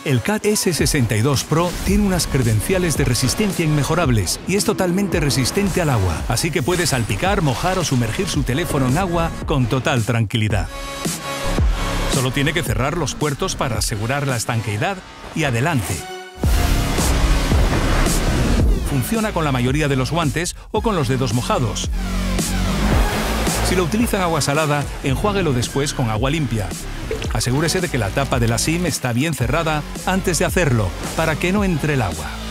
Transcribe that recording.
El CAT S62 Pro tiene unas credenciales de resistencia inmejorables y es totalmente resistente al agua, así que puede salpicar, mojar o sumergir su teléfono en agua con total tranquilidad. Solo tiene que cerrar los puertos para asegurar la estanqueidad y adelante. Funciona con la mayoría de los guantes o con los dedos mojados. Si lo utiliza en agua salada, enjuáguelo después con agua limpia. Asegúrese de que la tapa de la SIM está bien cerrada antes de hacerlo, para que no entre el agua.